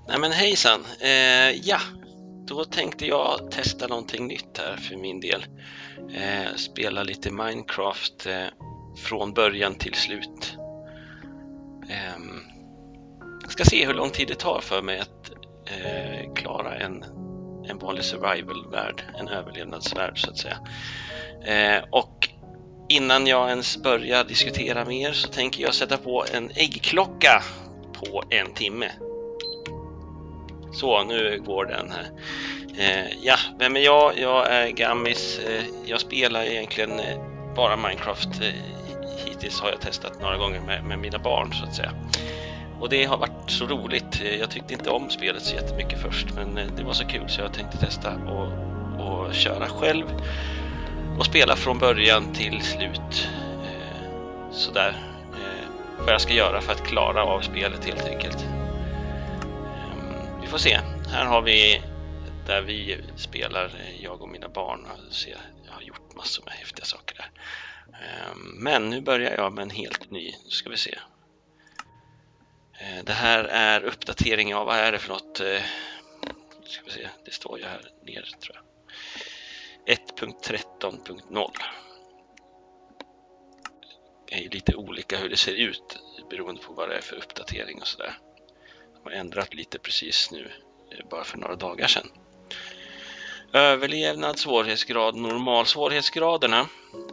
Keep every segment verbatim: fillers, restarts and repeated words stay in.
Nej men hejsan, eh, ja, då tänkte jag testa någonting nytt här för min del. Eh, spela lite Minecraft eh, från början till slut. Eh, jag ska se hur lång tid det tar för mig att eh, klara en, en vanlig survival-värld, en överlevnadsvärld så att säga. Eh, och innan jag ens börjar diskutera mer så tänker jag sätta på en äggklocka på en timme. Så, nu går den här. Eh, ja, vem är jag? Jag är Gammis. Eh, jag spelar egentligen eh, bara Minecraft. Eh, hittills har jag testat några gånger med, med mina barn så att säga. Och det har varit så roligt. Eh, jag tyckte inte om spelet så jättemycket först, men eh, det var så kul så jag tänkte testa och, och köra själv. Och spela från början till slut. Eh, sådär. Eh, vad jag ska göra för att klara av spelet helt enkelt. Vi får se. Här har vi där vi spelar, jag och mina barn. Jag har gjort massor med häftiga saker där. Men nu börjar jag med en helt ny. Nu ska vi se. Det här är uppdatering av, vad är det för något? Nu ska vi se. Det står ju här nere tror jag. ett punkt tretton punkt noll. Det är lite olika hur det ser ut beroende på vad det är för uppdatering och sådär. De har ändrat lite precis nu, bara för några dagar sedan. Överlevnad, svårighetsgrad, normal svårighetsgraderna.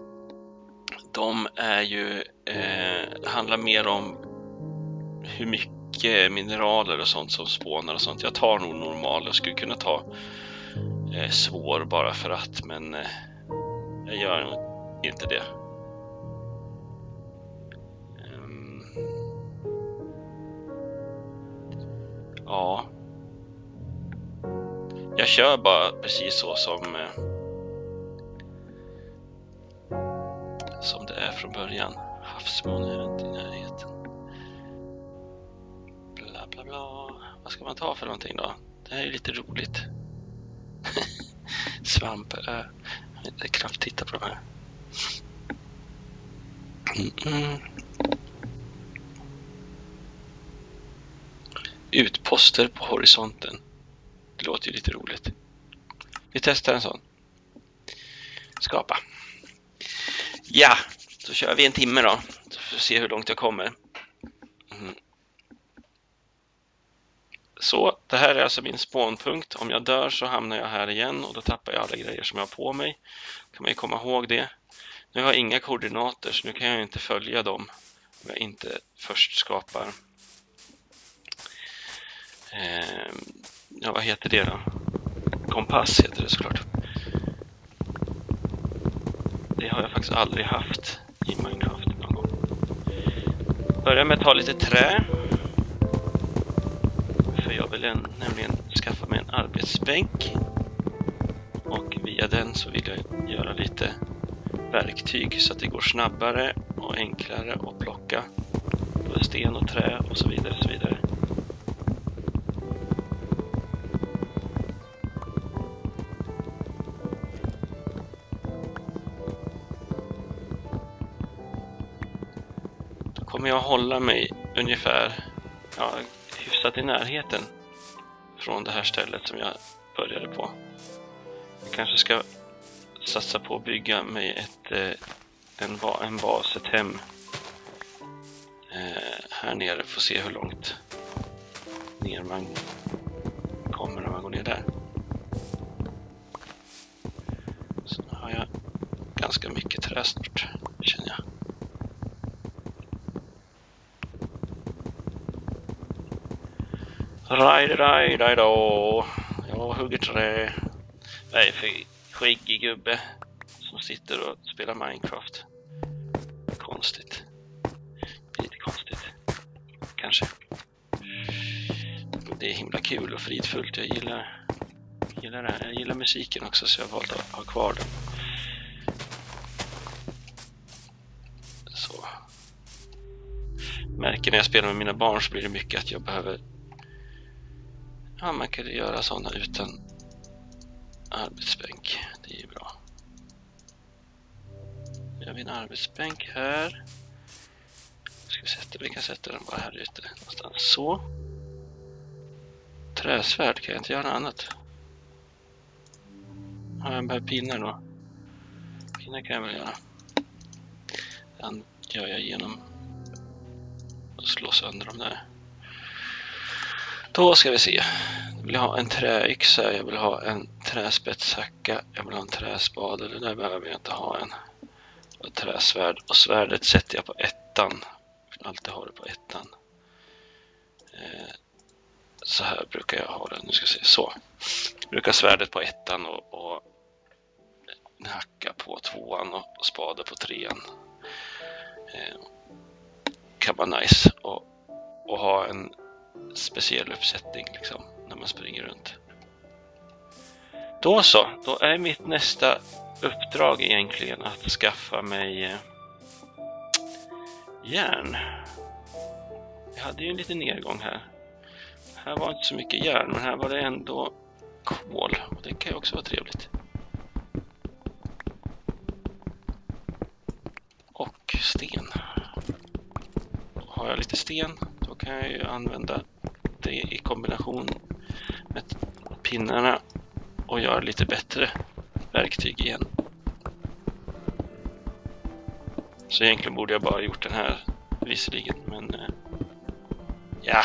De är ju, eh, handlar mer om hur mycket mineraler och sånt som spånar och sånt. Jag tar nog normal, jag skulle kunna ta eh, svår bara för att, men eh, jag gör nog inte det. Ja. Jag kör bara precis så som eh, som det är från början. Havsmonument i närheten. Bla bla bla. Vad ska man ta för någonting då? Det här är lite roligt. Svamp. Äh, jag vill inte knappt titta på de här. Mm -mm. Utposter på horisonten. Det låter ju lite roligt. Vi testar en sån. Skapa. Ja, så kör vi en timme då. Så får vi se hur långt jag kommer. Mm. Så, det här är alltså min spawnpunkt. Om jag dör så hamnar jag här igen och då tappar jag alla grejer som jag har på mig. Kan man ju komma ihåg det. Nu har jag inga koordinater så nu kan jag inte följa dem om jag inte först skapar. Eh, ja, vad heter det då? Kompass heter det såklart. Det har jag faktiskt aldrig haft i Minecraft någon gång. Börjar med att ta lite trä. För jag vill en, nämligen skaffa mig en arbetsbänk. Och via den så vill jag göra lite verktyg så att det går snabbare och enklare att plocka både sten och trä och så vidare så vidare. Kommer jag hålla mig ungefär ja, hyfsat i närheten från det här stället som jag började på. Jag kanske ska satsa på att bygga mig ett, en, en bas, ett hem eh, här nere. Får se hur långt ner man kommer när man går ner där. Så nu har jag ganska mycket trä snart, känner jag. Raj, raj, raj då. Jag hugger trä. Vad är det för skäggig gubbe som sitter och spelar Minecraft? Konstigt. Lite konstigt. Kanske. Det är himla kul och fridfullt. Jag gillar, gillar det här. Jag gillar musiken också så jag valde att ha kvar den. Så. Märker när jag spelar med mina barn så blir det mycket att jag behöver. Ja, man kan göra sådana utan arbetsbänk. Det är ju bra. Jag har en arbetsbänk här. Ska vi sätta, vi kan sätta den bara här ute någonstans så. träsvärd, kan jag inte göra något annat? Har jag bara pinnar då? Pinnar kan jag väl göra. Den gör jag genom att slå sönder dem där. Då ska vi se. Jag vill ha en träyxa, jag vill ha en träspetshacka, jag vill ha en träspade. Det där behöver jag inte ha än. Och träsvärd. Och svärdet sätter jag på ettan. Jag vill alltid ha det på ettan. Eh, så här brukar jag ha det. Nu ska vi se. Så. Jag brukar svärdet på ettan och, och hacka på tvåan och spade på trean. Eh, kan vara nice. Och, och ha en speciell uppsättning liksom, när man springer runt. Då så, då är mitt nästa uppdrag egentligen att skaffa mig eh, järn. Jag hade ju en liten nedgång här. Här var inte så mycket järn, men här var det ändå kol. Och det kan ju också vara trevligt. Och sten. Har jag lite sten, då kan jag ju använda det i kombination med pinnarna och göra lite bättre verktyg igen. Så egentligen borde jag bara gjort den här visserligen, men eh, ja.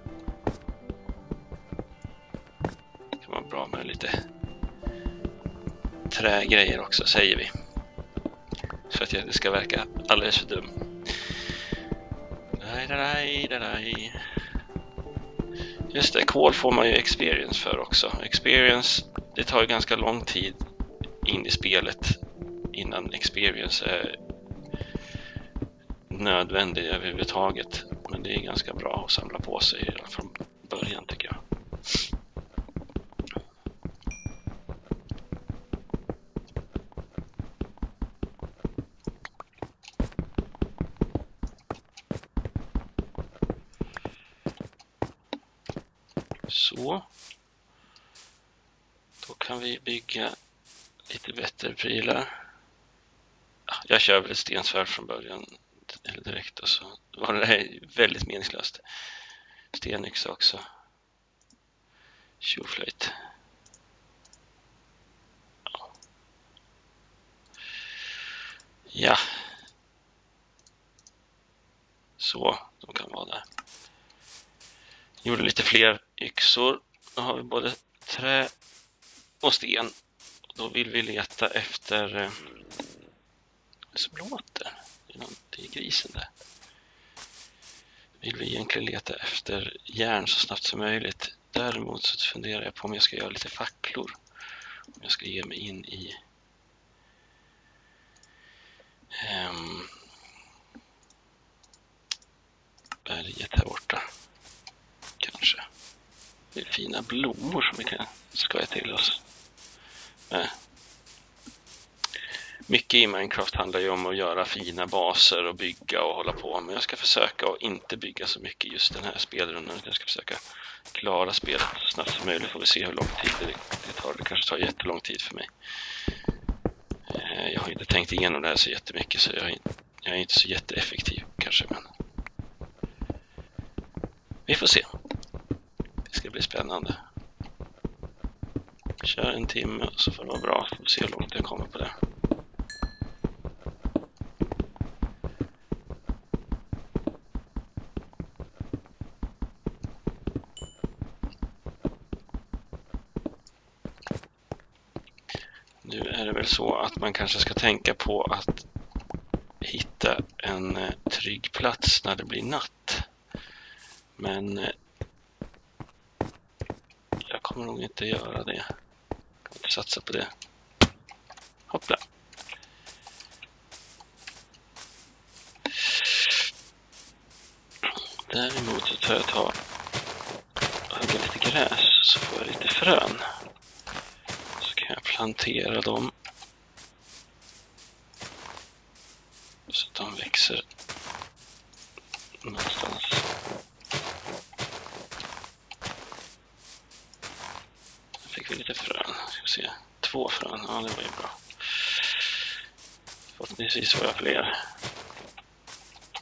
Det kan vara bra med lite trägrejer också, säger vi. För att det ska verka alldeles för dum. Daj, daj, daj, daj. Just det, kol får man ju experience för också. Experience, det tar ju ganska lång tid in i spelet innan experience är nödvändig överhuvudtaget. Men det är ganska bra att samla på sig från början, tycker jag. Så. Då kan vi bygga lite bättre prylar. Jag kör väl ett stensvärd från början eller direkt, och så var det här väldigt meningslöst. Stenyxa också. Tjoflöjt. Ja. Ja. Så, de kan vara där. Gjorde lite fler yxor. Då har vi både trä och sten. Då vill vi leta efter eh, som låter. Det är grisen där. Vill vi egentligen leta efter järn så snabbt som möjligt. Däremot så funderar jag på om jag ska göra lite facklor. Om jag ska ge mig in i um, berget här borta. Kanske. Det är fina blommor som vi kan skoja till oss. Nej. Mycket i Minecraft handlar ju om att göra fina baser och bygga och hålla på. Men jag ska försöka att inte bygga så mycket just den här spelrundan. Jag ska försöka klara spelet så snabbt som möjligt. Får vi se hur lång tid det tar. Det kanske tar jättelång tid för mig. Jag har inte tänkt igenom det här så jättemycket, så jag är inte, jag är inte så jätteeffektiv kanske. Men vi får se. Det ska bli spännande. Kör en timme så får det vara bra. Får vi se hur långt jag kommer på det. Nu är det väl så att man kanske ska tänka på att hitta en eh, trygg plats när det blir natt. Men eh, jag kommer nog inte göra det. Jag kommer inte satsa på det. Hoppla. Däremot så tar jag ta hugga lite gräs så får jag lite frön. Kan jag plantera dem så att de växer någonstans. Jag fick vi lite frön. Ska vi se. Två frön. Ja, det var ju bra. Förhoppningsvis får jag fler.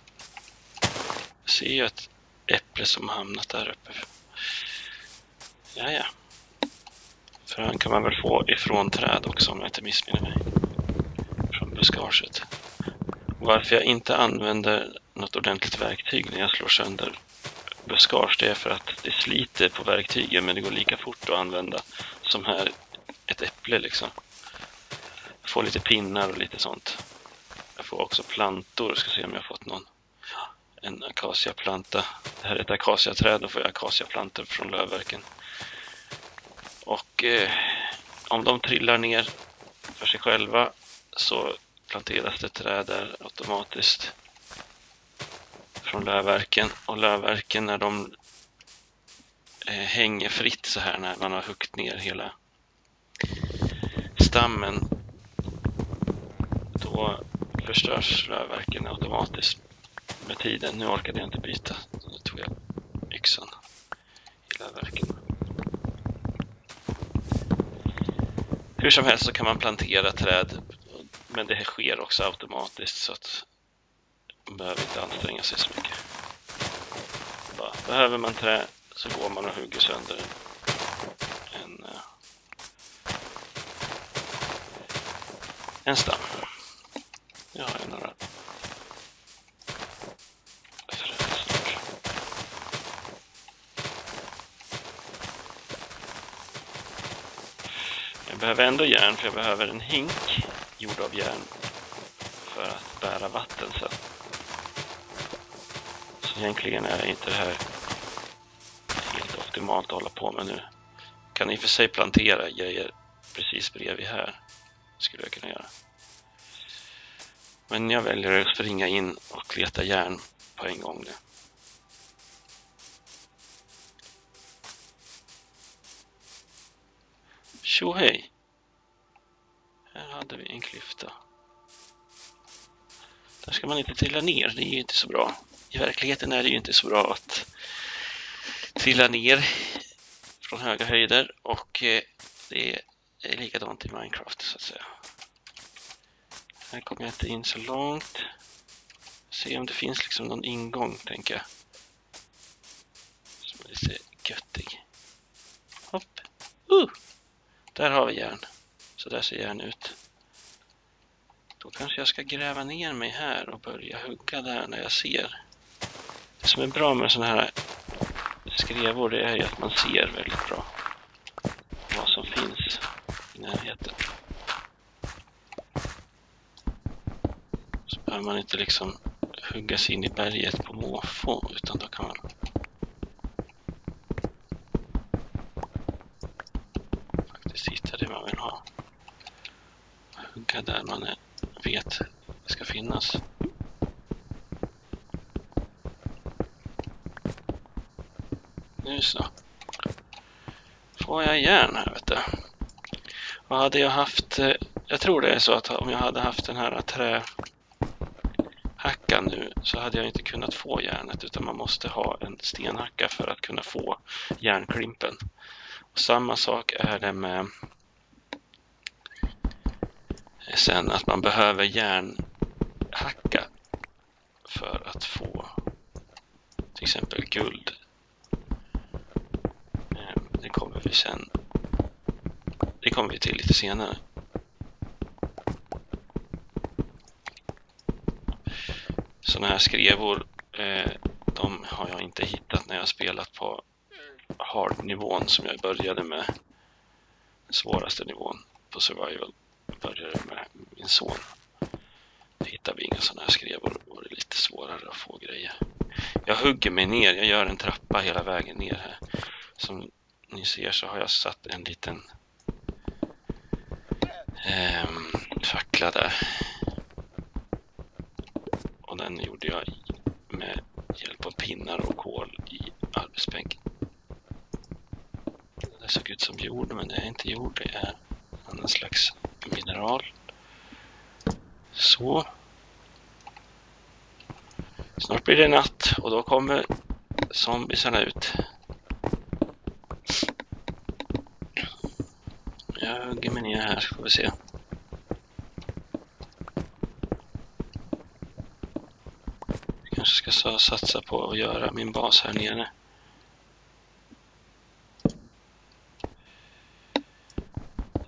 Jag ser ju ett äpple som hamnat där uppe. Ja, ja. Frön kan man väl få ifrån träd också om jag inte missminner mig. Från buskaget. Varför jag inte använder något ordentligt verktyg när jag slår sönder buskage, det är för att det sliter på verktygen, men det går lika fort att använda som här ett äpple liksom. Jag får lite pinnar och lite sånt. Jag får också plantor, jag ska se om jag har fått någon. En akaciaplanta. Det här är ett akaciaträd, då får jag akaciaplantor från lövverken. Och eh, om de trillar ner för sig själva så planteras det träd där automatiskt från lövverken. Och lövverken, när de eh, hänger fritt så här, när man har huggit ner hela stammen, då förstörs lövverken automatiskt med tiden. Nu orkade jag inte byta, nu tog jag yxan i lövverken. Hur som helst så kan man plantera träd, men det sker också automatiskt, så att man behöver inte anstränga sig så mycket. Bara, behöver man trä så går man och hugger sönder en, en stam. Jag har några Jag behöver ändå järn, för jag behöver en hink gjord av järn för att bära vatten sen. Så egentligen är inte det här helt optimalt att hålla på med nu. Kan i och för sig plantera grejer precis bredvid här. Skulle jag kunna göra. Men jag väljer att springa in och leta järn på en gång nu. Tjo hej! Här hade vi en klyfta. Där ska man inte trilla ner, det är ju inte så bra. I verkligheten är det ju inte så bra att trilla ner från höga höjder, och det är likadant i Minecraft så att säga. Här kommer jag inte in så långt. Se om det finns liksom någon ingång, tänker jag. Som är lite göttig. Hopp! Uh! Där har vi järn. Så där ser järn ut. Då kanske jag ska gräva ner mig här och börja hugga där när jag ser. Det som är bra med såna här skrevor, det är ju att man ser väldigt bra vad som finns i närheten. Så behöver man inte liksom hugga sig in i berget på måfå, utan då kan man faktiskt hitta det man vill ha. Hugga där man är, vet det ska finnas. Nu så. Får jag järn här, vet du. Och hade jag haft, jag tror det är så att om jag hade haft den här trähackan nu, så hade jag inte kunnat få järnet, utan man måste ha en stenhacka för att kunna få järnklimpen. Och samma sak är det med sen, att man behöver järnhacka för att få till exempel guld. Det kommer vi sen. Det kommer vi till lite senare. Såna här skrevor, eh, de har jag inte hittat när jag spelat på hard-nivån som jag började med. Den svåraste nivån på survival. Jag började med min son. Då hittar vi inga såna här skrevor, och det är lite svårare att få grejer. Jag hugger mig ner, jag gör en trappa hela vägen ner här. Som ni ser så har jag satt en liten eh, fackla där. Och den gjorde jag med hjälp av pinnar och kol i arbetsbänken. Det såg ut som jord, men det är inte jord, det är en annan slags mineral. Så. Snart blir det natt och då kommer zombiesarna ut. Jag hugger mig ner här, så får vi se. Jag kanske ska satsa på att göra min bas här nere.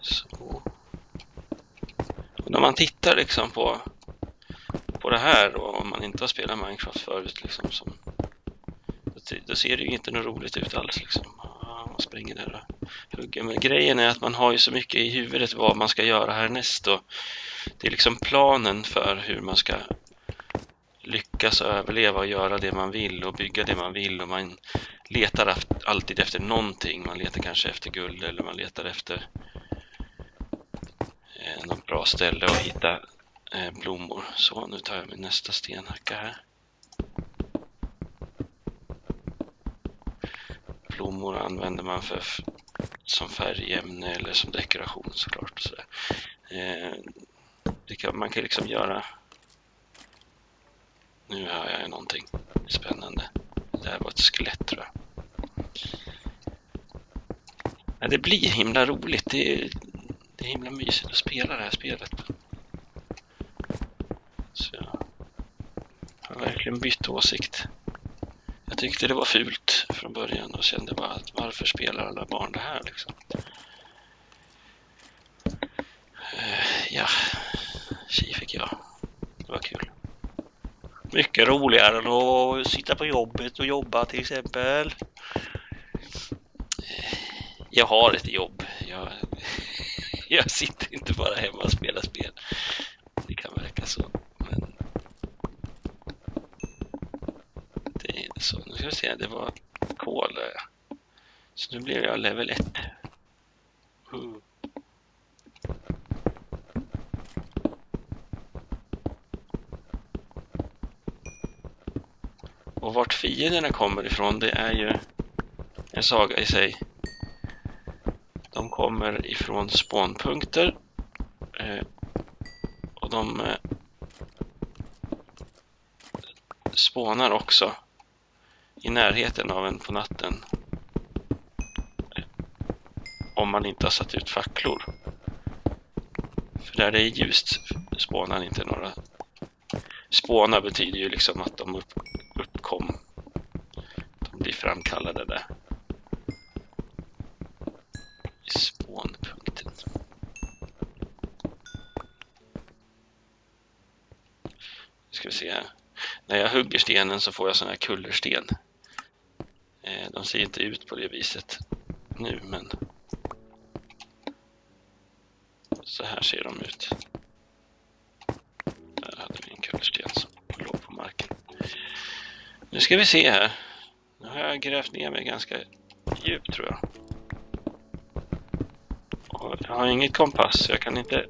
Så. Och när man tittar liksom på på det här och om man inte har spelat Minecraft förut liksom, som, då ser det ju inte något roligt ut alls liksom. Man springer där och hugger. Men grejen är att man har ju så mycket i huvudet vad man ska göra härnäst, och det är liksom planen för hur man ska lyckas överleva och göra det man vill och bygga det man vill, och man letar alltid efter någonting. Man letar kanske efter guld, eller man letar efter eh, något bra ställe att hitta eh, blommor. Så nu tar jag min nästa stenhacka här. Blommor använder man för som färgämne eller som dekoration såklart. Så eh, det kan, man kan liksom göra. Nu hör jag någonting spännande. Det här var ett skelett tror jag. Ja, det blir himla roligt. Det är, det är himla mysigt att spela det här spelet. Så jag har verkligen bytt åsikt. Jag tyckte det var fult från början och kände bara att varför spelar alla barn det här liksom? Uh, ja, tji fick jag. Det var kul. Mycket roligare än att sitta på jobbet och jobba till exempel. Jag har ett jobb. Jag, jag sitter inte bara hemma och spelar spel. Det kan verka så. Men det är inte så. Nu ska vi se, det var kol. Så nu blev jag level ett. Uh. Och vart fienderna kommer ifrån, det är ju en saga i sig. De kommer ifrån spawnpunkter. Eh, och de eh, spånar också i närheten av en på natten. Eh, om man inte har satt ut facklor. För där det är ljust spånar inte några. Spåna betyder ju liksom att de upp, uppkom. De blir framkallade där. I spånpunkten. Nu ska vi se här. När jag hugger stenen så får jag sån här kullersten. Eh, de ser inte ut på det viset nu, men så här ser de ut. Där hade vi en kullersten som låg på marken. Nu ska vi se här. Nu har jag grävt ner mig ganska djupt tror jag. Och jag har inget kompass så jag kan inte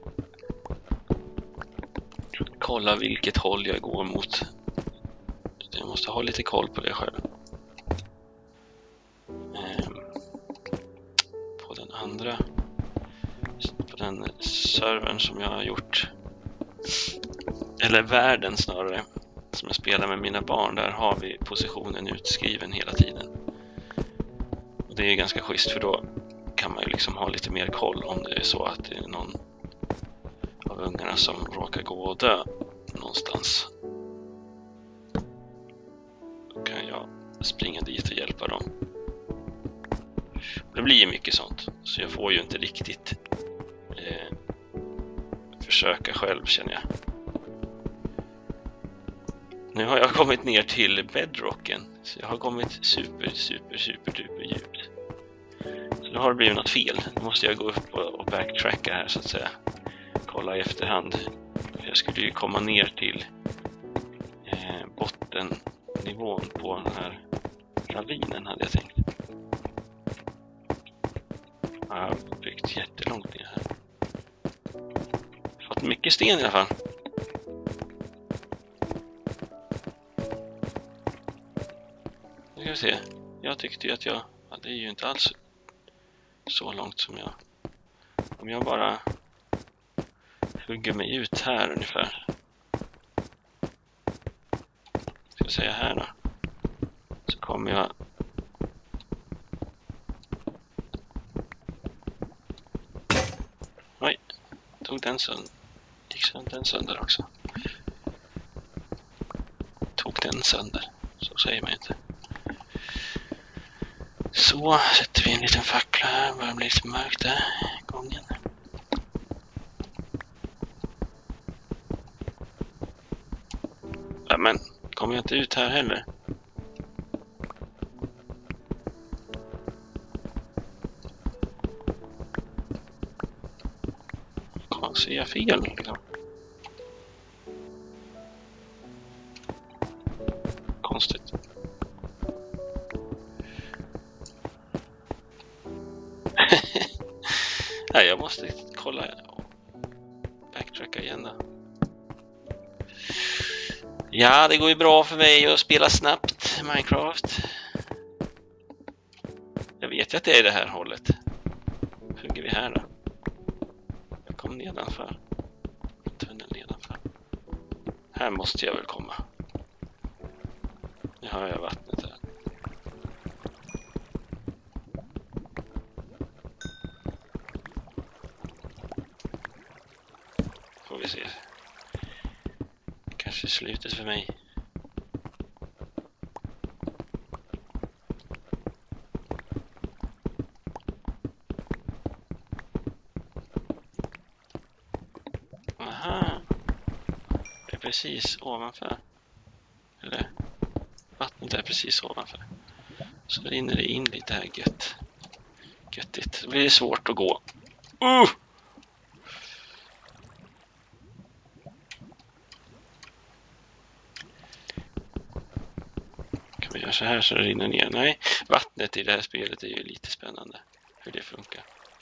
kolla vilket håll jag går mot. Jag måste ha lite koll på det själv. Ehm, på den andra, på den servern som jag har gjort, eller världen snarare, som jag spelar med mina barn, där har vi positionen utskriven hela tiden. Och det är ganska schysst, för då kan man ju liksom ha lite mer koll om det är så att det är någon av ungarna som råkar gå och dö någonstans. Då kan jag springa dit och hjälpa dem. Det blir ju mycket sånt, så jag får ju inte riktigt eh, försöka själv, känner jag. Nu har jag kommit ner till bedrocken, så jag har kommit super, super, super, super djupt. Så nu har det blivit något fel. Nu måste jag gå upp och backtracka här så att säga. Kolla i efterhand. Jag skulle ju komma ner till eh, bottennivån på den här ravinen, hade jag tänkt. Jag har byggt jättelångt ner här. Fått mycket sten i alla fall. Nu ska vi se. Jag tyckte ju att jag... Ja, det är ju inte alls så långt som jag... Om jag bara hugger mig ut här ungefär. Ska jag säga här då. Så kommer jag... Oj, tog den sönder. Gick den sönder också. Tog den sönder. Så säger man inte. Så sätter vi en liten fackla här. Börjar bli lite mörkt där i gången. kommer jag inte ut här heller. Ser jag fel? Liksom? Konstigt. Nej, jag måste kolla och backtracka igen då. Ja, det går ju bra för mig att spela snabbt Minecraft. Jag vet ju att det är det här hållet. Hugger vi här då? Jag kom nedanför. Tunnel nedanför. Här måste jag väl komma. Nu har jag vattnet här. Får vi se. Kanske slutet för mig. Aha. Det är precis ovanför. Eller vattnet är precis ovanför. Så rinner det in lite här gött. Göttigt. Det blir svårt att gå. Uh! Kan vi göra så här så det rinner ner? Nej, vattnet i det här spelet är ju lite spännande. Hur det funkar.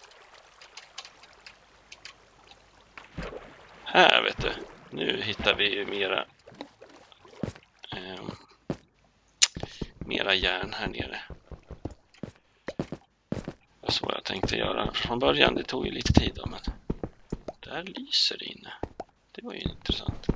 Här vet du. Nu hittar vi ju mera eh, mera järn här nere. Det var så jag tänkte göra från början. Det tog ju lite tid då, men där lyser det inne. Det var ju intressant.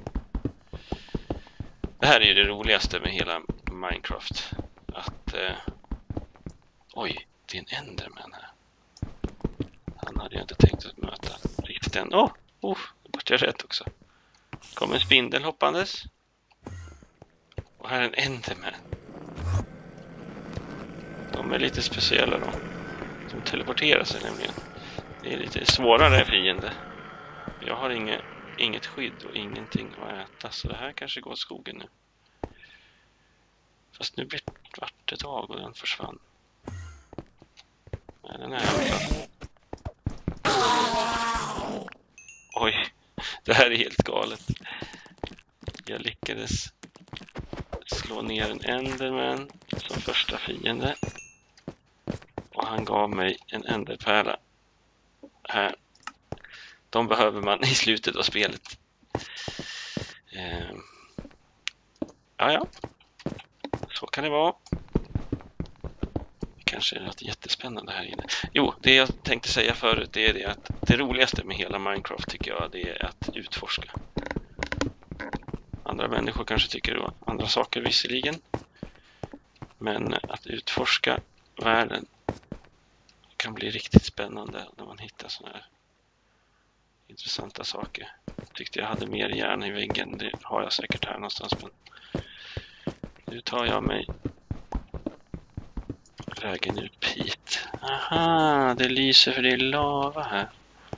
Det här är ju det roligaste med hela Minecraft. Att eh, oj, det är en Enderman här. Han hade jag inte tänkt att möta riktigt än. Åh, oh, oh, det vart jag rätt också. Kommer en spindel hoppandes. Och här är en Enderman. De är lite speciella då. De teleporterar sig nämligen. Det är lite svårare fiende. Jag har inget, inget skydd och ingenting att äta. Så det här kanske går åt skogen nu. Fast nu blir det dag och den försvann. Nej, den är i alla fall. Oj, det här är helt galet. Jag lyckades slå ner en Enderman som första fiende. Och han gav mig en enderpärla. Här. De behöver man i slutet av spelet. Eh. Ja, ja. Så kan det vara. Kanske är det något jättespännande här inne. Jo, det jag tänkte säga förut det är det att det roligaste med hela Minecraft tycker jag det är att utforska. Andra människor kanske tycker det var andra saker visserligen. Men att utforska världen kan bli riktigt spännande när man hittar såna här intressanta saker. Jag tyckte jag hade mer järn i väggen. Det har jag säkert här någonstans. Men nu tar jag mig vägen ut hit. Aha, det lyser för det är lava här.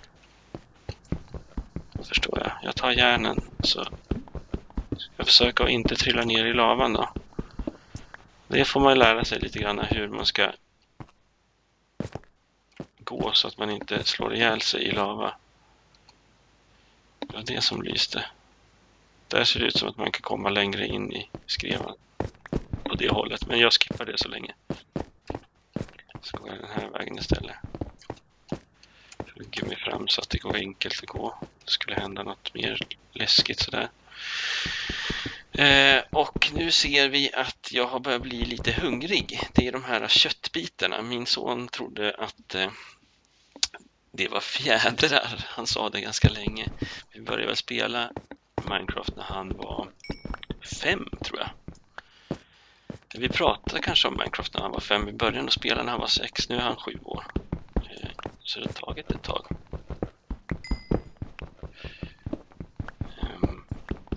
Då förstår jag. Jag tar järnen så jag försöker att inte trilla ner i lavan då. Det får man lära sig lite grann hur man ska gå så att man inte slår ihjäl sig i lava. Det var det som lyste. Där ser det ut som att man kan komma längre in i skrevan på det hållet. Men jag skippar det så länge. Så går jag den här vägen istället. Hugger mig fram så att det går enkelt att gå. Det skulle hända något mer läskigt sådär. Eh, och nu ser vi att jag har börjat bli lite hungrig. Det är de här köttbitarna. Min son trodde att eh, det var fjädrar. Han sa det ganska länge. Vi började väl spela Minecraft när han var fem tror jag. Vi pratade kanske om Minecraft när han var fem. Vi började att spela när han var sex. Nu är han sju år. Eh, så det har tagit ett tag. Um,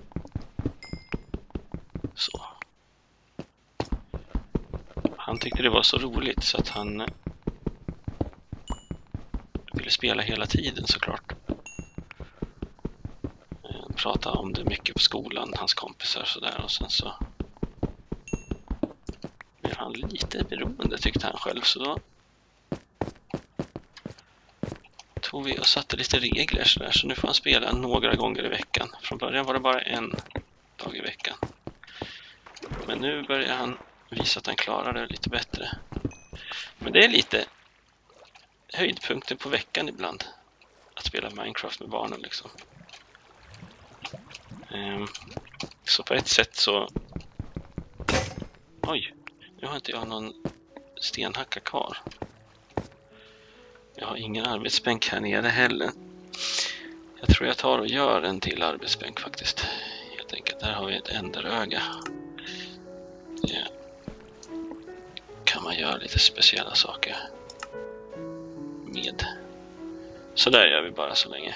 så. Han tyckte det var så roligt så att han ville spela hela tiden såklart. Eh, prata om det mycket på skolan, hans kompisar och sådär. Och sen så han lite beroende, tyckte han själv, så då tog vi och satte lite regler så där, så nu får han spela några gånger i veckan. Från början var det bara en dag i veckan. Men nu börjar han visa att han klarar det lite bättre. Men det är lite höjdpunkten på veckan ibland, att spela Minecraft med barnen liksom. Um, så på ett sätt så... Oj, nu har inte jag någon stenhacka kvar. Jag har ingen arbetsbänk här nere heller. Jag tror jag tar och gör en till arbetsbänk faktiskt. Jag tänker att där har vi ett änderöga. Det kan man göra lite speciella saker med. Så där gör vi bara så länge.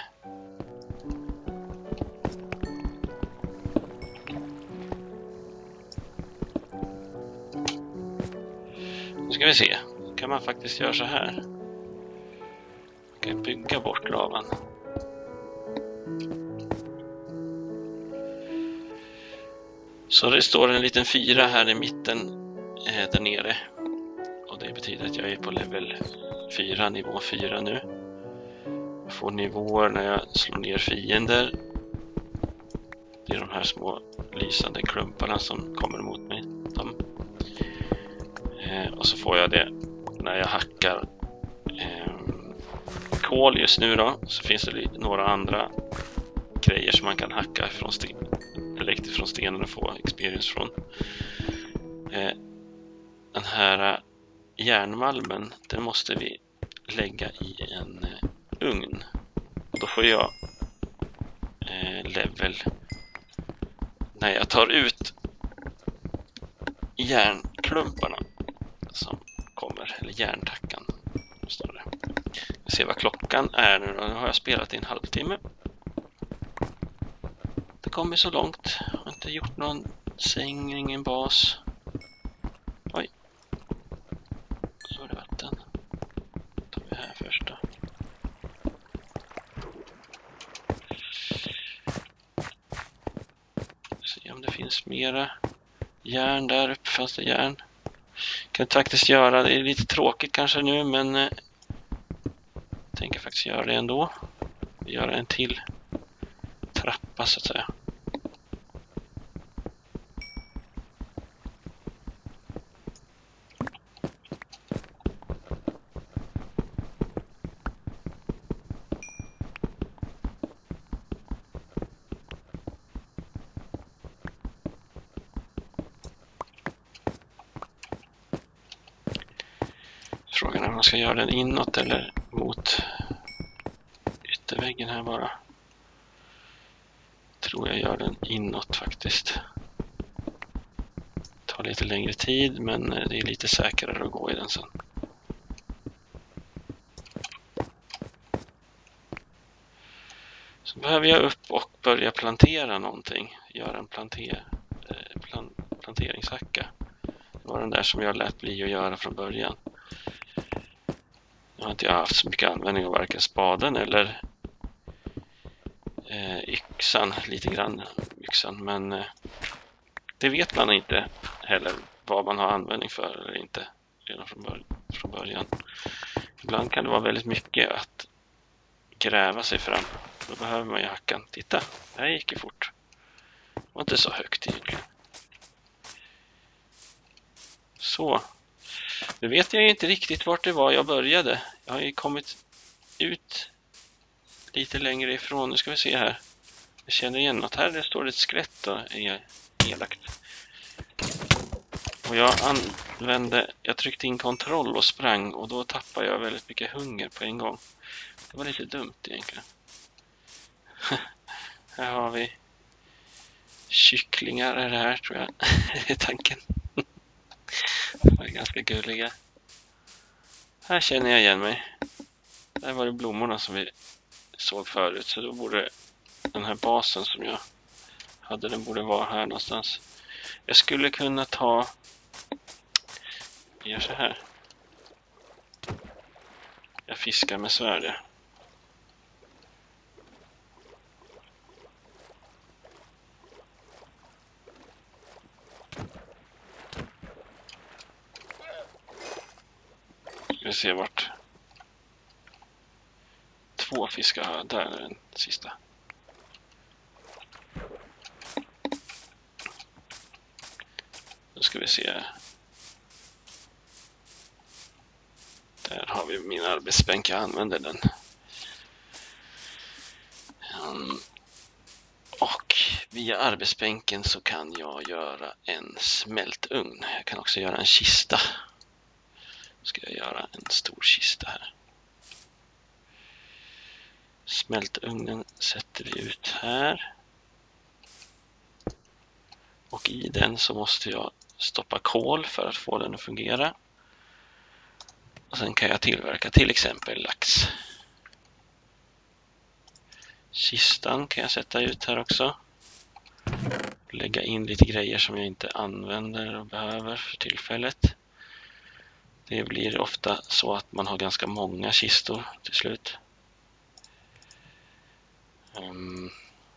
Nu ska vi se. Kan man faktiskt göra så här? Man kan bygga bort lavan. Så det står en liten fyra här i mitten eh, där nere. Och det betyder att jag är på level fyra, nivå fyra nu. Jag får nivåer när jag slår ner fiender. Det är de här små lysande klumparna som kommer emot mig. De. Eh, och så får jag det när jag hackar eh, kol just nu då. Så finns det några andra grejer som man kan hacka från sten, direkt från stenen och få experience från. Eh, den här järnmalmen, den måste vi lägga i en eh, ugn. Och då får jag eh, level när jag tar ut järnklumparna som kommer, eller järntackan står det. Vi ser vad klockan är nu. Nu har jag spelat i en halvtimme. Det kommer så långt. Jag har inte gjort någon säng, ingen bas. Oj. Så är det vatten. Då tar vi här först då. Se om det finns mera järn där uppe. Fanns det järn? Kan faktiskt göra, det är lite tråkigt kanske nu, men eh, jag tänker faktiskt göra det ändå. Göra en till trappa så att säga. Frågan är om man ska göra den inåt eller mot ytterväggen här bara. Tror jag gör den inåt faktiskt. Tar lite längre tid, men det är lite säkrare att gå i den sen. Så behöver jag upp och börja plantera någonting. Göra en planter, eh, plan, planteringshacka. Det var den där som jag lät bli att göra från början. Jag har inte haft så mycket användning av varken spaden eller eh, yxan, lite grann yxan, men eh, det vet man inte heller vad man har användning för eller inte redan från, bör från början. Ibland kan det vara väldigt mycket att gräva sig fram. Då behöver man ju hackan. Titta, det här gick ju fort. Det var inte så högt egentligen. Så. Nu vet jag inte riktigt vart det var jag började. Jag har ju kommit ut lite längre ifrån. Nu ska vi se här. Jag känner igen något. Här det står ett skelett då, elakt. Och jag använde, jag tryckte in kontroll och sprang och då tappade jag väldigt mycket hunger på en gång. Det var lite dumt egentligen. Här har vi kycklingar är det här tror jag. Det är tanken. De är ganska gulliga. Här känner jag igen mig. Där var det blommorna som vi såg förut. Så då borde den här basen som jag hade, den borde vara här någonstans. Jag skulle kunna ta... Jag gör så här. Jag fiskar med svärdet. Ska vi se vart. Två fiskar har jag. Där är den sista. Nu ska vi se. Där har vi min arbetsbänk. Jag använder den. Um, och via arbetsbänken så kan jag göra en smältugn. Jag kan också göra en kista. Ska jag göra en stor kista här. Smältugnen sätter vi ut här. Och i den så måste jag stoppa kol för att få den att fungera. Och sen kan jag tillverka till exempel lax. Kistan kan jag sätta ut här också. Lägga in lite grejer som jag inte använder och behöver för tillfället. Det blir ofta så att man har ganska många kistor till slut. Um,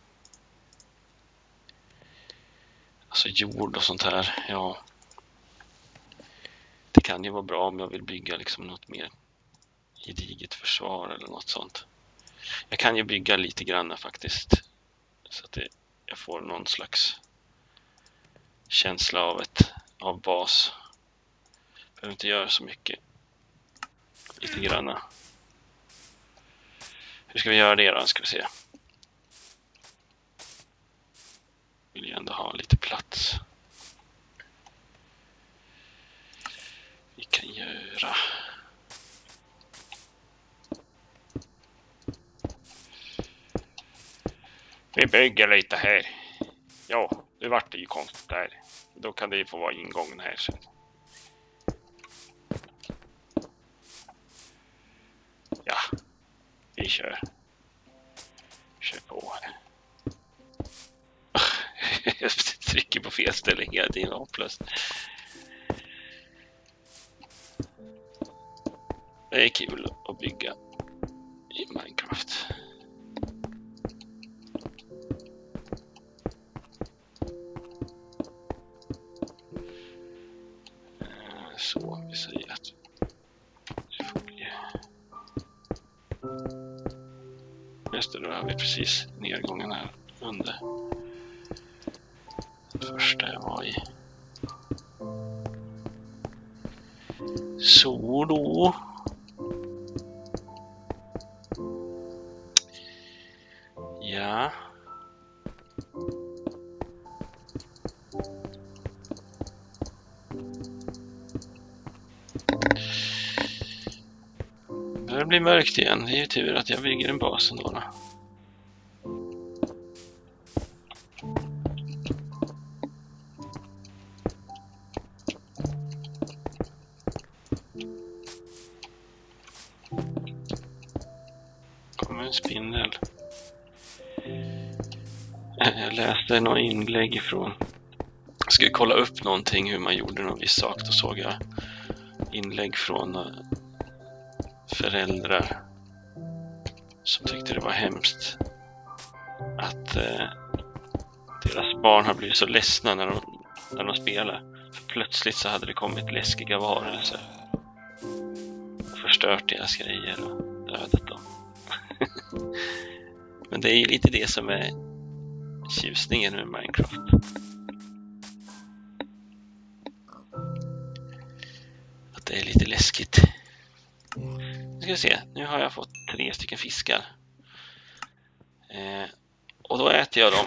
alltså jord och sånt här, ja. Det kan ju vara bra om jag vill bygga liksom något mer gediget försvar eller något sånt. Jag kan ju bygga lite grann faktiskt. Så att det, jag får någon slags känsla av ett av bas. Behöver inte göra så mycket. Lite granna. Hur ska vi göra det då? Ska vi se. Vill ju ändå ha lite plats. Vi kan göra. Vi bygger lite här. Ja, det vart det ju konstigt där. Då kan det ju få vara ingången här sen. Ja, vi kör. Kör på här. Jag trycker på fel ställe hela tiden, hopplöst. Det är kul att bygga i Minecraft. Så vi säger att det får bli. Just det, då har vi precis nedgången här under. Första jag var i. Så då. Ja. Det blir mörkt igen. Det är ju tur att jag bygger en bas ändå då. Kommer en spindel. Jag läste några inlägg ifrån. Jag skulle kolla upp någonting hur man gjorde någon viss sak. Då såg jag inlägg från föräldrar som tyckte det var hemskt att eh, deras barn har blivit så ledsna när de, när de spelar. För plötsligt så hade det kommit läskiga varelser och förstört deras grejer och dödat dem. Men det är ju lite det som är tjusningen med Minecraft. Att det är lite läskigt. Nu ska vi se, nu har jag fått tre stycken fiskar. Eh, och då äter jag dem.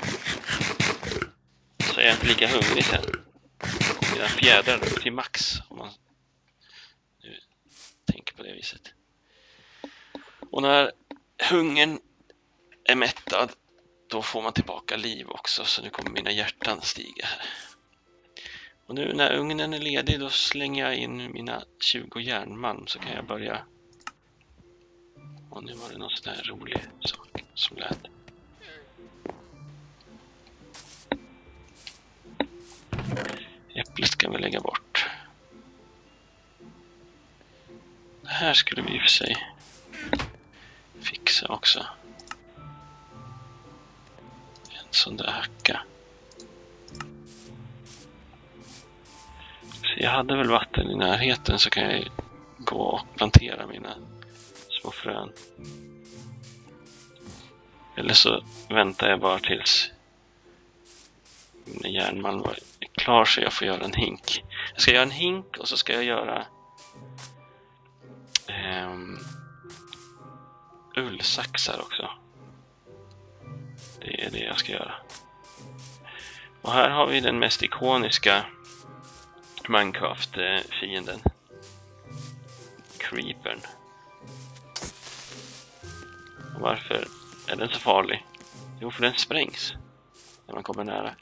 Så är jag inte lika hungrig sen. Mina fjädrar upp till max. Om man nu tänker på det viset. Och när hungern är mättad, då får man tillbaka liv också. Så nu kommer mina hjärtan stiga här. Och nu när ugnen är ledig, då slänger jag in mina tjugo järnmalm. Så kan jag börja. Och nu var det någon sån här rolig sak som lät. Äpplet kan vi lägga bort. Det här skulle vi i och för sig fixa också. En sån där hacka. Så jag hade väl vatten i närheten, så kan jag gå på och plantera mina små frön. Eller så väntar jag bara tills järnmalm var klar så jag får göra en hink. Jag ska göra en hink och så ska jag göra um, ullsaxar också. Det är det jag ska göra. Och här har vi den mest ikoniska Minecraft-fienden. Creepern. Och varför är den så farlig? Jo, för den sprängs när man kommer nära.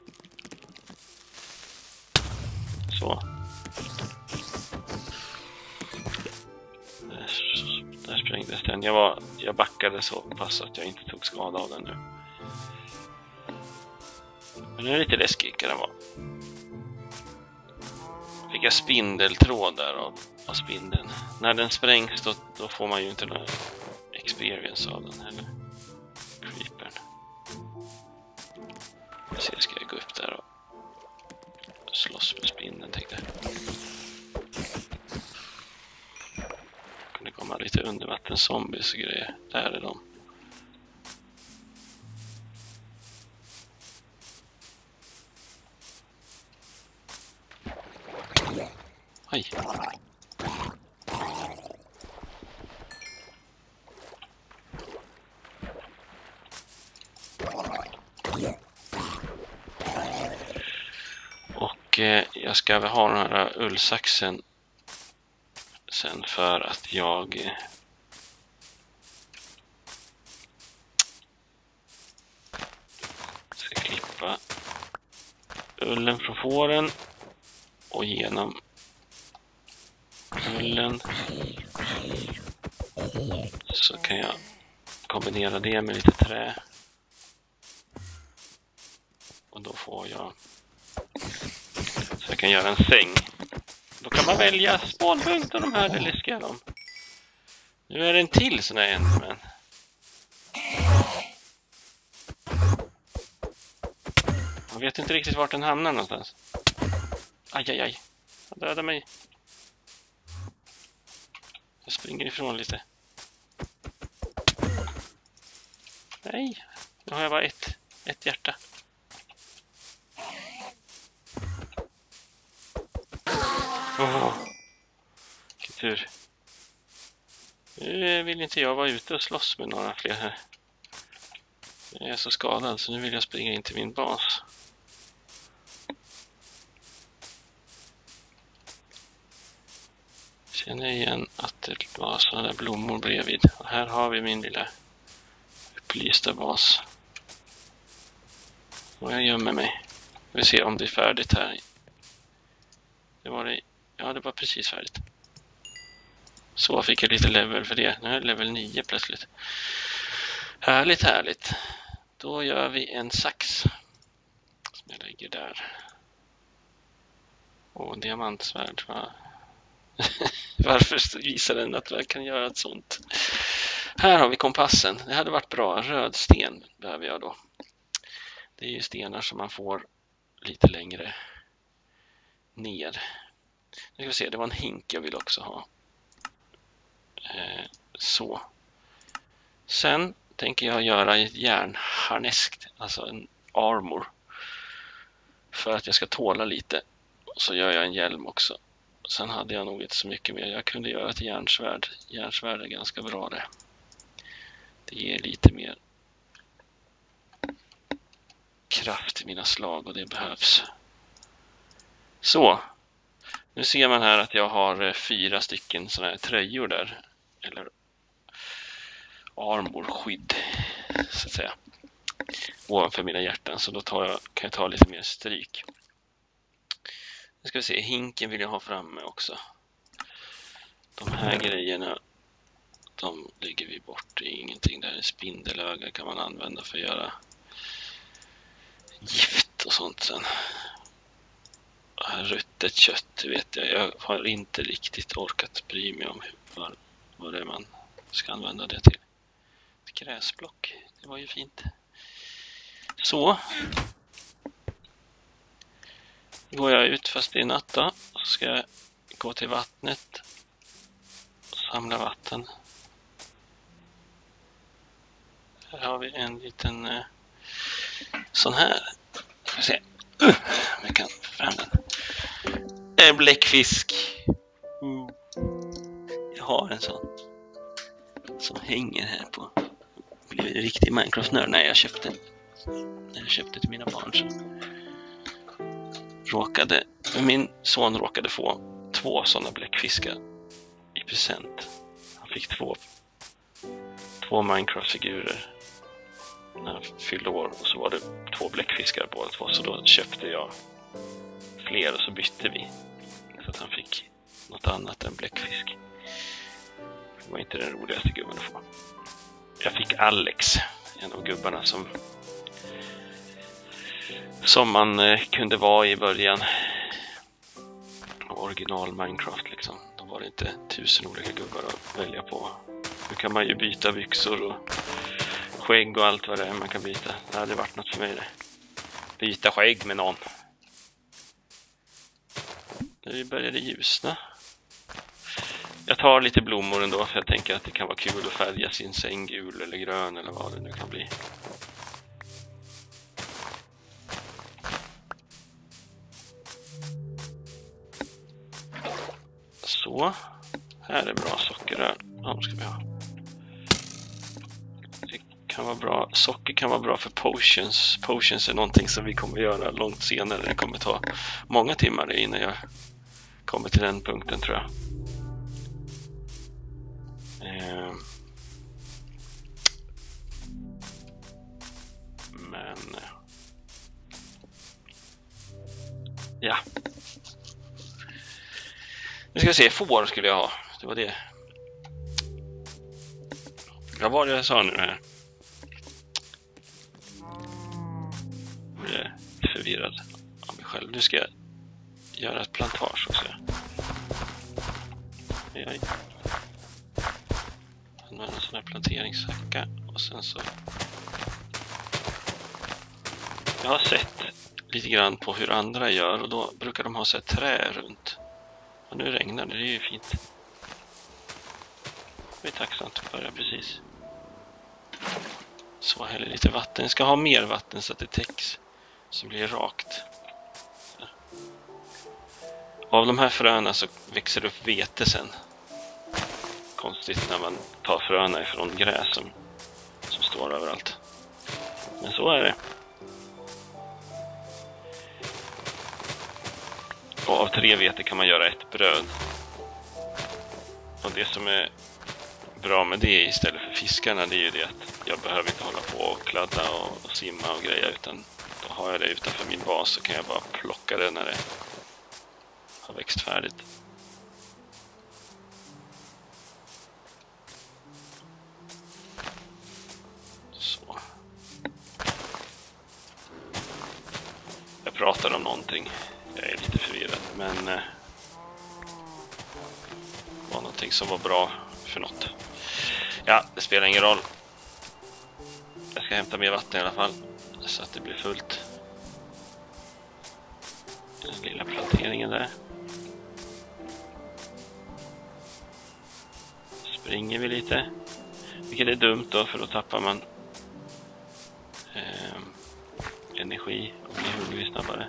Så. Där, där sprängdes den. Jag, var, jag backade så pass att jag inte tog skada av den nu. Men den är lite läskig kan den vara. Fick jag spindeltråd där av, av spindeln. När den sprängs då, då får man ju inte någon experience av den heller. Creepern. Så ska jag gå upp där och slåss med spindeln tänkte jag. Kan det komma lite undervattenszombies och grejer. Där är de. Aj. Och eh, jag ska väl ha den här ullsaxen sen för att jag eh, ska klippa ullen från fåren och genom ullen så kan jag kombinera det med lite trä och då får jag så jag kan göra en säng. Då kan man välja spånpunkt och de här, det läskiga dem. Nu är det en till sån här Enderman. Man vet inte riktigt vart den hamnar någonstans. Aj, aj, aj. Han dödade mig. Jag springer ifrån lite. Nej, nu har jag bara ett, ett hjärta. Åh, vilken tur. Nu vill inte jag vara ute och slåss med några fler här. Jag är så skadad så nu vill jag springa in till min bas. Känner igen att det var sådana där blommor bredvid. Och här har vi min lilla upplysta bas. Och jag gömmer mig. Vi får se om det är färdigt här. Det var det. Ja, det var precis färdigt. Så fick jag lite level för det. Nu är det level nio plötsligt. Härligt, härligt. Då gör vi en sax. Som jag lägger där. Och diamantsvärd. Va? Varför visar den att jag kan göra ett sånt? Här har vi kompassen. Det hade varit bra. Röd sten behöver jag då. Det är ju stenar som man får lite längre ner. Nu ska vi se, det var en hink jag vill också ha. Eh, så. Sen tänker jag göra ett järnharnesk, alltså en armor. För att jag ska tåla lite. Så gör jag en hjälm också. Sen hade jag nog inte så mycket mer. Jag kunde göra ett järnsvärd. Järnsvärd är ganska bra det. Det ger lite mer kraft i mina slag och det behövs. Så. Nu ser man här att jag har fyra stycken sådana här tröjor där. Eller armorskydd så att säga. Ovanför mina hjärtan. Så då tar jag, kan jag ta lite mer stryk. Nu ska vi se, hinken vill jag ha framme också. De här grejerna, de lägger vi bort. Det är ingenting där. Spindelöga kan man använda för att göra gift och sånt sen. Ruttet kött vet jag. Jag har inte riktigt orkat bry mig om vad, vad det är man ska använda det till. Ett gräsblock, det var ju fint. Så. Går jag ut fast det är natt då, så ska jag gå till vattnet samla vatten. Här har vi en liten eh, sån här. Ska se. Uh, jag kan fram den. En bläckfisk. Mm. Jag har en sån som hänger här på. Jag blev en riktig Minecraft-nörd när jag köpte när jag köpte till mina barn. Så råkade, min son råkade få två sådana bläckfiskar i present. Han fick två två Minecraft-figurer när han fyllde år, och så var det två bläckfiskar båda två, så då köpte jag fler och så bytte vi så att han fick något annat än bläckfisk. Det var inte den roligaste gubben att få. Jag fick Alex, en av gubbarna som som man eh, kunde vara i början av original Minecraft liksom. Då var det inte tusen olika gubbar att välja på. Nu kan man ju byta byxor och skägg och allt vad det är man kan byta. Det hade varit något för mig det. Byta skägg med någon. Nu börjar det ljusna. Jag tar lite blommor ändå, för jag tänker att det kan vara kul att färga sin säng gul eller grön eller vad det nu kan bli. Så. Här är bra sockerrör. Ja, ska vi ha. Det kan vara bra. Socker kan vara bra för potions. Potions är någonting som vi kommer göra långt senare. Det kommer ta många timmar innan jag kommer till den punkten, tror jag. Eh. Men ja. Nu ska vi se, får skulle jag ha. Det var det. Vad var det jag sa nu här? Jag är förvirrad av mig själv. Nu ska jag göra ett plantage också. Jag använder en sån här planteringshacka. Och sen så... Jag har sett lite grann på hur andra gör. Och då brukar de ha så här trä runt. Och nu regnar det, det är ju fint. Det är tacksamt att börja precis. Så häller lite vatten. Jag ska ha mer vatten så att det täcks. Så blir det rakt. Så. Av de här fröna så växer det upp vete sen. Konstigt när man tar fröna ifrån gräs som, som står överallt. Men så är det. Och av tre vete kan man göra ett bröd. Och det som är bra med det istället för fiskarna, det är ju det att jag behöver inte hålla på och kladda och, och simma och greja, utan då har jag det utanför min bas, så kan jag bara plocka det när det har växt färdigt. Så. Jag pratar om någonting. Jag är lite förvirrad, men eh, var någonting som var bra för något. Ja, det spelar ingen roll. Jag ska hämta mer vatten i alla fall, så att det blir fullt. Den lilla planteringen där. Springer vi lite. Vilket är dumt då, för då tappar man eh, energi och blir hungrig snabbare.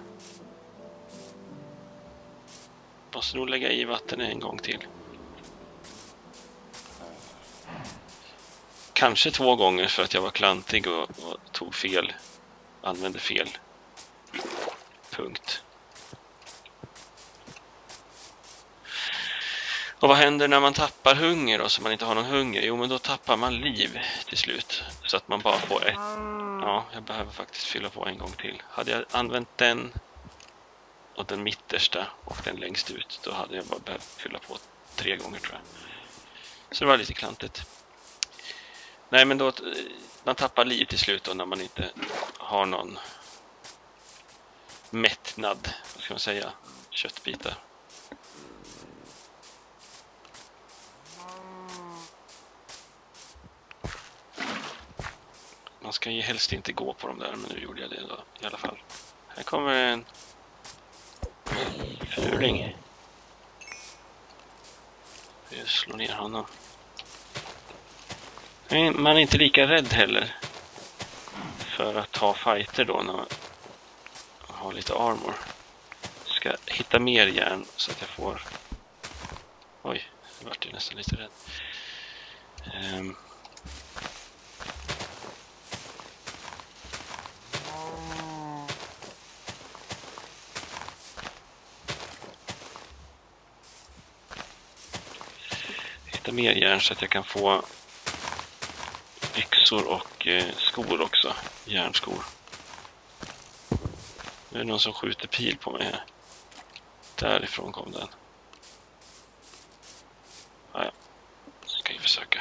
Måste nog lägga i vatten en gång till. Kanske två gånger, för att jag var klantig och, och tog fel. Använde fel. Punkt. Och vad händer när man tappar hunger då, så man inte har någon hunger? Jo, men då tappar man liv till slut. Så att man bara får ett. Ja, jag behöver faktiskt fylla på en gång till. Hade jag använt den och den mittersta och den längst ut, då hade jag bara behövt fylla på tre gånger, tror jag. Så det var lite klantigt. Nej, men då man tappar liv till slut då, när man inte har någon mättnad, vad ska man säga, köttbitar. Man ska ju helst inte gå på dem där, men nu gjorde jag det då, i alla fall. Här kommer en fuling. Jag slår ner honom. Men man är inte lika rädd heller för att ta fighter då när man har lite armor. Jag ska hitta mer järn så att jag får... Oj, jag vart ju nästan lite rädd. Um... Hitta mer järn så att jag kan få byxor och eh, skor också. Järnskor. Nu är det någon som skjuter pil på mig här. Därifrån kom den. Ah, ja, ska vi försöka.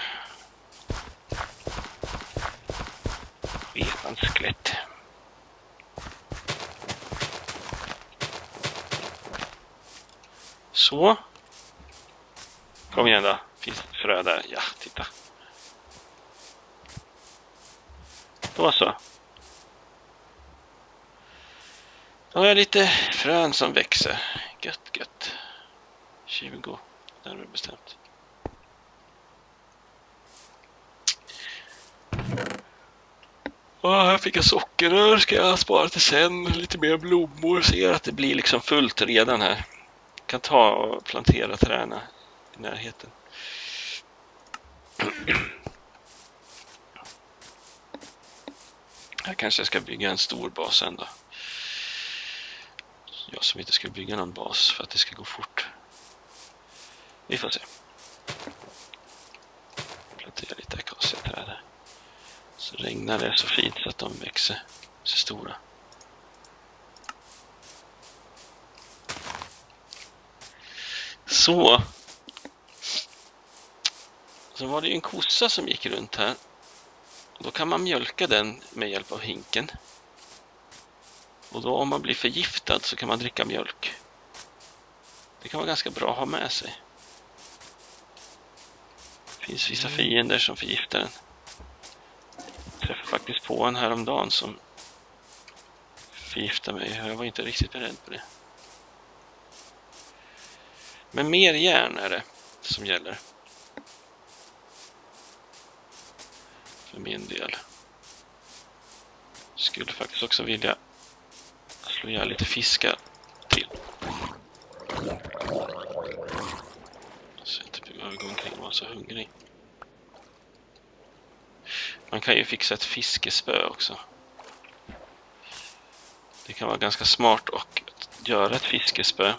Vetans skelett. Så. Kom igen då. Finns det frö där? Ja, titta. Då så. Då har jag lite frön som växer. Gött, gött. tjugo. Där är det bestämt. Åh, här fick jag sockerrör. Ska jag spara till sen. Lite mer blommor. Ser att det blir liksom fullt redan här. Jag kan ta och plantera träna i närheten. Här kanske jag ska bygga en stor bas sen då. Jag som inte ska bygga någon bas för att det ska gå fort. Vi får se. Plantera lite akaciaträd. Så regnar det så fint så att de växer så stora. Så. Så var det ju en kossa som gick runt här. Då kan man mjölka den med hjälp av hinken. Och då om man blir förgiftad så kan man dricka mjölk. Det kan vara ganska bra att ha med sig. Det finns vissa fiender som förgiftar den. Jag träffade faktiskt på en häromdagen som förgiftade mig. Jag var inte riktigt beredd på det. Men mer järn är det som gäller. För min del. Skulle faktiskt också vilja slå ihjäl lite fiskar till. Så jag inte behöver gå omkring och vara så hungrig. Man kan ju fixa ett fiskespö också. Det kan vara ganska smart att göra ett fiskespö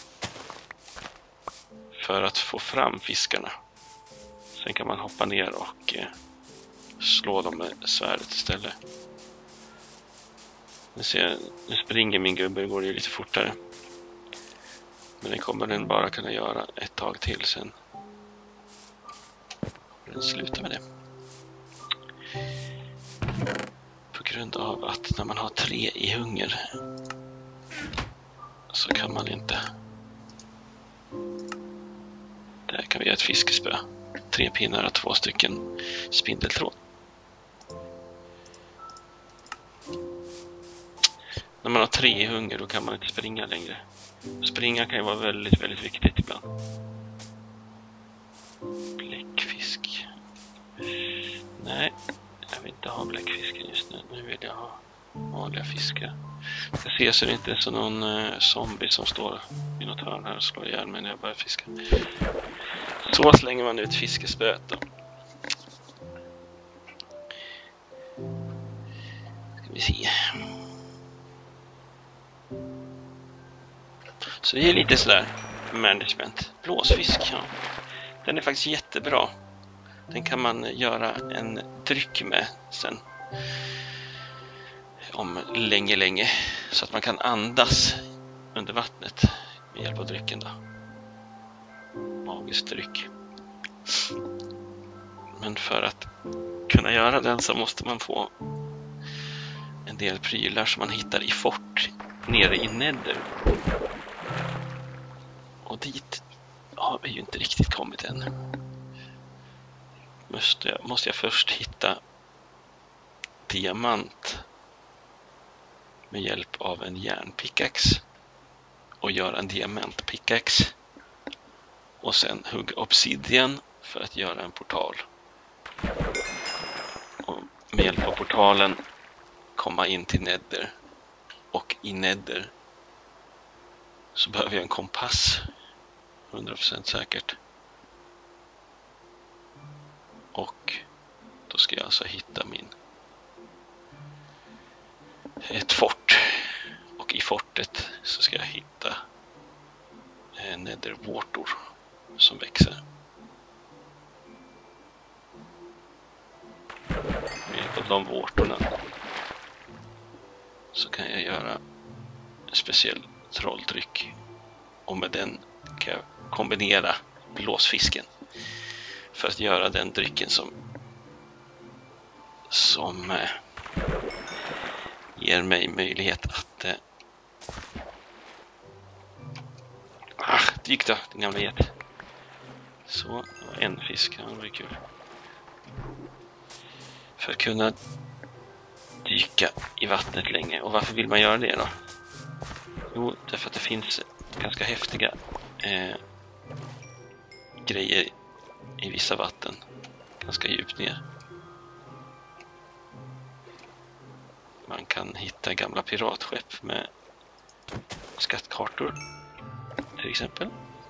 för att få fram fiskarna. Sen kan man hoppa ner och eh, slå dem med svärdet istället. Nu, ser jag, nu springer min gubbe, går det lite fortare. Men det kommer den bara kunna göra ett tag till sen. Den slutar med det. På grund av att när man har tre i hunger så kan man inte. Där kan vi göra ett fiskespö. Tre pinnar och två stycken spindeltråd. När man har tre i hunger då kan man inte springa längre. Springa kan ju vara väldigt, väldigt viktigt ibland. Bläckfisk. Nej, jag vill inte ha bläckfisken just nu. Nu vill jag ha vanliga fiskar. Jag ska se så det inte är så någon eh, zombie som står i något hörn här och slår ihjäl mig när jag börjar fiska. Så slänger man ut fiskespöet då. Ska vi se. Så det är lite sådär management. Blåsfisk, ja. Den är faktiskt jättebra. Den kan man göra en dryck med sen. Om länge, länge. Så att man kan andas under vattnet med hjälp av drycken då. Magisk dryck. Men för att kunna göra den så måste man få en del prylar som man hittar i fort nere i Nether. Och dit har vi ju inte riktigt kommit än. Måste jag, måste jag först hitta diamant med hjälp av en järnpickaxe och göra en diamantpickaxe. Och sen hugga obsidian för att göra en portal. Och med hjälp av portalen komma in till Nether. Och i Nether så behöver jag en kompass. hundra procent säkert. Och då ska jag alltså hitta min ett fort. Och i fortet så ska jag hitta nethervårtor som växer. Med hjälp av de vårtorna så kan jag göra en speciell trolldryck. Och med den kan jag kombinera blåsfisken för att göra den drycken som som eh, ger mig möjlighet att eh, ah, det gick då, den gamla get. Så, en fisk, det var kul. För att kunna dyka i vattnet länge. Och varför vill man göra det då? Jo, därför att det finns ganska häftiga eh, grejer i vissa vatten. Ganska djupt ner. Man kan hitta gamla piratskepp med skattkartor till exempel.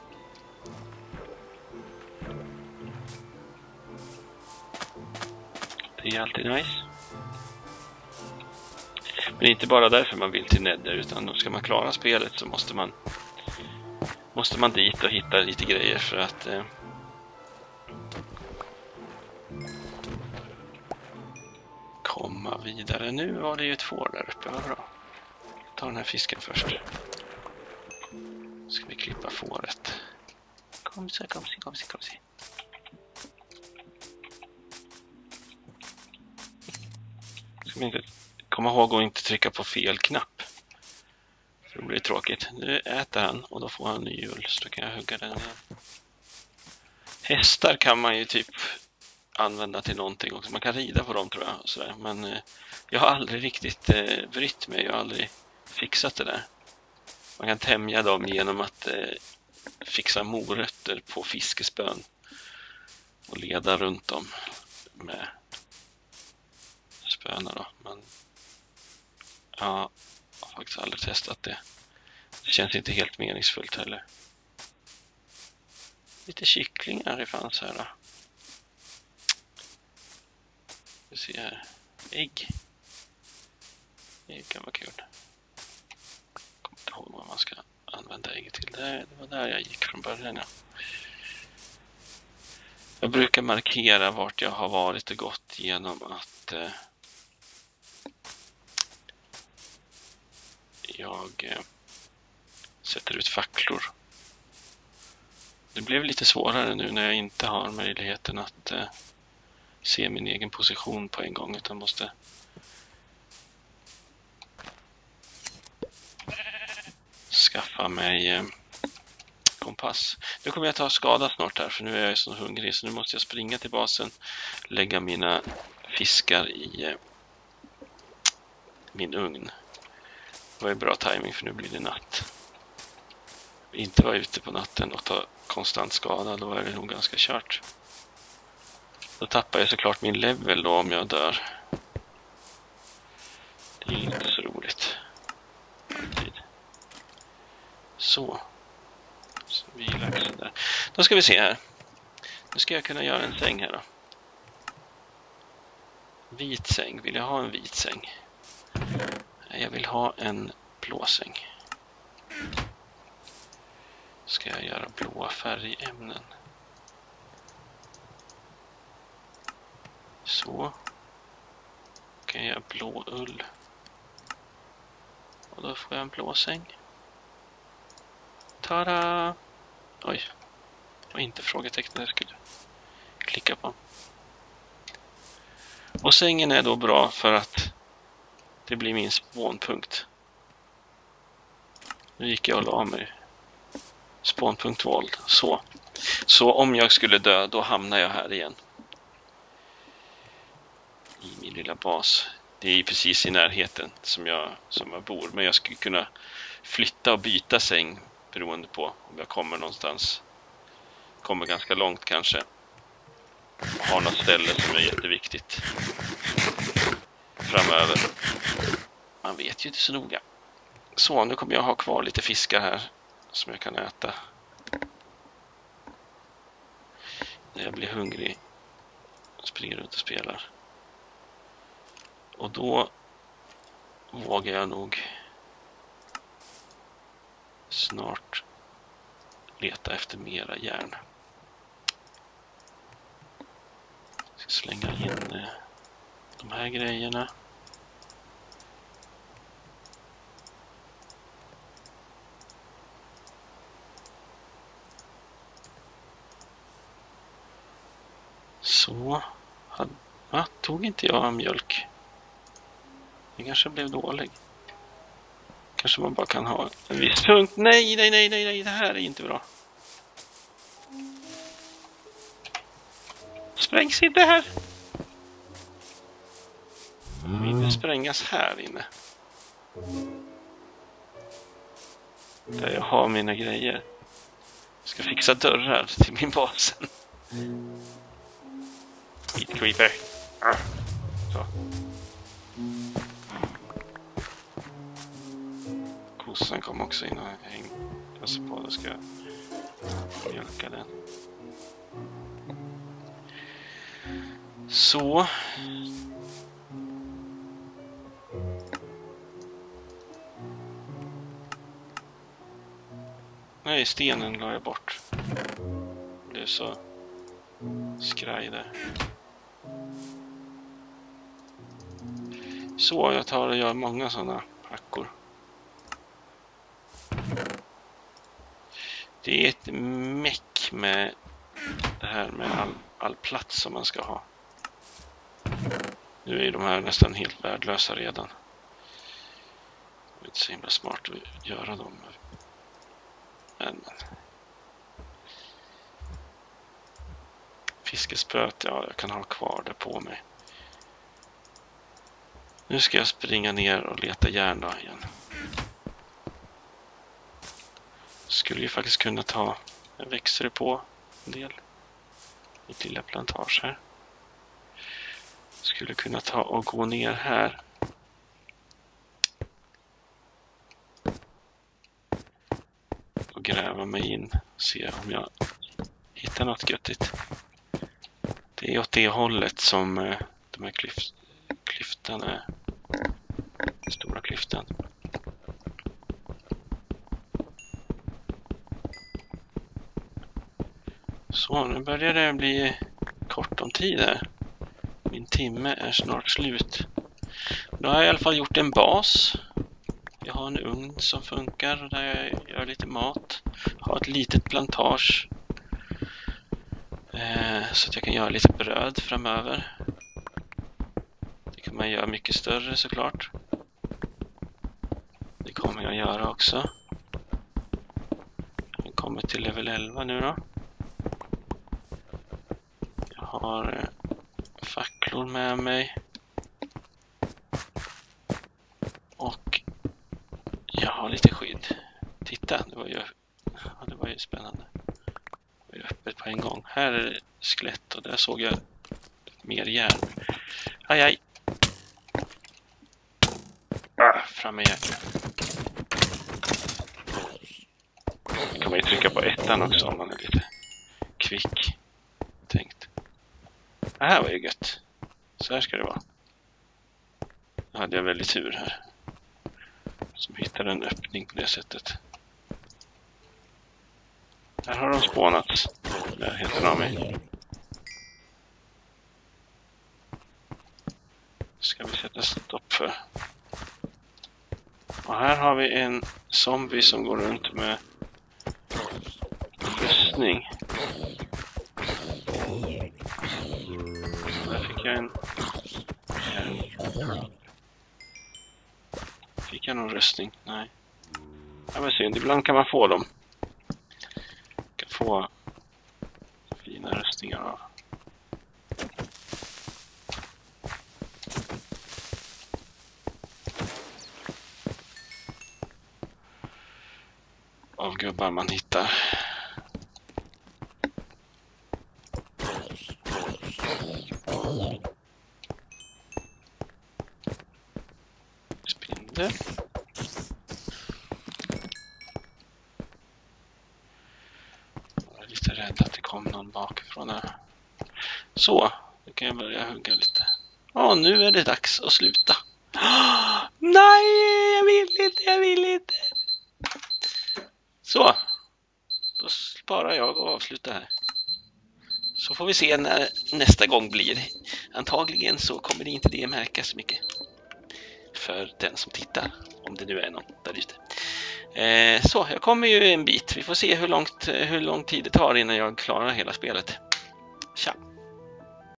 Det är alltid nice. Men inte bara därför man vill till Nether, utan då ska man klara spelet så måste man måste man dit och hitta lite grejer för att eh, komma vidare. Nu var det ju ett får där uppe, vad bra. Ta den här fisken först. Ska vi klippa fåret. Kom så, kom så, kom så, kom så. Ska vi inte komma ihåg att inte trycka på fel knapp. För det blir tråkigt. Nu äter han och då får han ny ull, så då kan jag hugga den igen. Hästar kan man ju typ använda till någonting också. Man kan rida på dem tror jag. Och sådär. Men eh, jag har aldrig riktigt eh, brytt mig. Jag har aldrig fixat det där. Man kan tämja dem genom att eh, fixa morötter på fiskespön. Och leda runt dem med spöna då. Men ja, jag har faktiskt aldrig testat det. Det känns inte helt meningsfullt heller. Lite kycklingar det fanns här då. Vi ser här. Ägg. Ägg kan vara kul. Jag kommer inte ihåg vad man ska använda ägg till. Det var där jag gick från början. Ja. Jag brukar markera vart jag har varit och gått genom att eh, jag eh, sätter ut facklor. Det blev lite svårare nu när jag inte har möjligheten att eh, se min egen position på en gång, utan måste skaffa mig eh, kompass. Nu kommer jag ta skada snart här, för nu är jag så hungrig, så nu måste jag springa till basen, lägga mina fiskar i eh, min ugn. Det var ju bra timing, för nu blir det natt. Inte vara ute på natten och ta konstant skada, då är det nog ganska kört. Då tappar jag såklart min level då om jag dör. Det är inte så roligt. Så. Så vi laxar där. Då ska vi se här. Nu ska jag kunna göra en säng här då. Vit säng. Vill jag ha en vit säng? Jag vill ha en blå säng. Ska jag göra blåa färgämnen. Så. Kan jag göra blå ull. Och då får jag en blå säng. Tada! Oj. Det var inte frågetecknet jag skulle klicka på. Och sängen är då bra för att det blir min spånpunkt. Nu gick jag och la mig. Spånpunkt vald. Så. Så om jag skulle dö, då hamnar jag här igen. I min lilla bas. Det är precis i närheten som jag, som jag bor. Men jag skulle kunna flytta och byta säng beroende på om jag kommer någonstans kommer ganska långt kanske. Och har något ställe som är jätteviktigt framöver. Man vet ju inte så noga. Så, nu kommer jag ha kvar lite fiskar här som jag kan äta när jag blir hungrig. Springer runt och spelar. Och då vågar jag nog snart leta efter mera järn. Jag ska slänga in eh, de här grejerna. Så. Va? Tog inte jag mjölk? Det kanske blev dålig. Kanske man bara kan ha en viss punkt. Nej, nej, nej, nej, nej. Det här är inte bra. Sprängs inte här. Inte sprängas här inne. Där jag har mina grejer. Jag ska fixa dörrar till min basen. Hit creeper. Ah. Så. Kossan kom också in och häng. Passa på att jag ska mjölka den. Så. Nej, stenen la jag bort. Det blev så skraj där. Så jag tar och gör många sådana hackor. Det är ett meck med det här med all, all plats som man ska ha. Nu är de här nästan helt värdelösa redan. Det är inte så himla smart att göra dem. Men, men. Fiskespöt, ja, jag kan ha kvar det på mig. Nu ska jag springa ner och leta järn då igen. Skulle ju faktiskt kunna ta, jag växer det på en del. Mitt lilla plantage här. Skulle kunna ta och gå ner här. Och gräva mig in. Se om jag hittar något göttigt. Det är åt det hållet som eh, de här klyft, klyftan är. Stora klyftan. Så, nu börjar det bli kort om tid här. Min timme är snart slut. Då har jag i alla fall gjort en bas. Jag har en ugn som funkar där jag gör lite mat. Har ett litet plantage. Eh, så att jag kan göra lite bröd framöver. Det kan man göra mycket större såklart. Det kommer jag göra också. Jag kommer till level elva nu då. Jag har eh, facklor med mig. Och jag har lite skydd. Titta, det var ju, ja, det var ju spännande. Det var ju öppet på en gång. Här är det skelett och där såg jag mer järn. Aj, aj. Ah, framme igen. Kan man ju trycka på ettan också om man är lite kvick. Tänkt. Det här var ju gött. Så här ska det vara. Då hade jag väldigt tur här. Som hittade en öppning på det sättet. Här har de spånats. Där heter de mig. Ska vi sätta stopp för. Och här har vi en zombie som går runt med rustning. Där fick jag en... Fick jag någon rustning? Nej. Ja, men synd. Ibland kan man få dem. Kan få fina rustningar av. Av gubbar man hittar. Spindel. Jag är lite rädd att det kommer någon bakifrån här. Så, nu kan jag börja hugga lite. Ja, nu är det dags att sluta. Oh, nej, jag vill inte, jag vill inte. Så, då sparar jag och avslutar här. Så får vi se när nästa gång blir. Antagligen så kommer det inte det märkas så mycket för den som tittar, om det nu är någon där ute. Eh, så, jag kommer ju en bit. Vi får se hur långt, hur lång tid det tar innan jag klarar hela spelet. Tja!